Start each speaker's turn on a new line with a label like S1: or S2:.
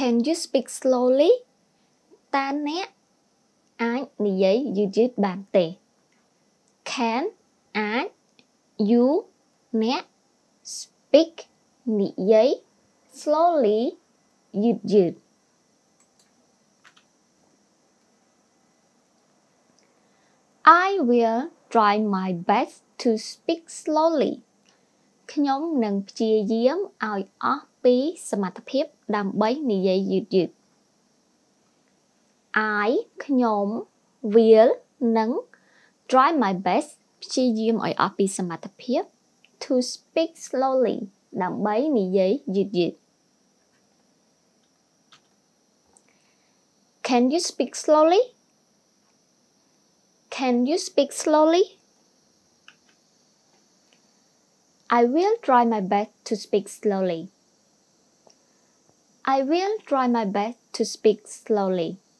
S1: Can you speak slowly? Ta né aiនិយាយយឺតៗបានទេ Can អាច you អ្នក speak និយាយ slowly យឺតៗ I will try my best to speak slowly ខ្ញុំនឹងព្យាយាមឲ្យអស់ពីសមត្ថភាពដើម្បីនិយាយយឺតៗ I ខ្ញុំ will នឹង try my best ព្យាយាមឲ្យអស់ពីសមត្ថភាព to speak slowly ដើម្បីនិយាយយឺតៗ Can you speak slowly? Can you speak slowly? I will try my best to speak slowly. I will try my best to speak slowly.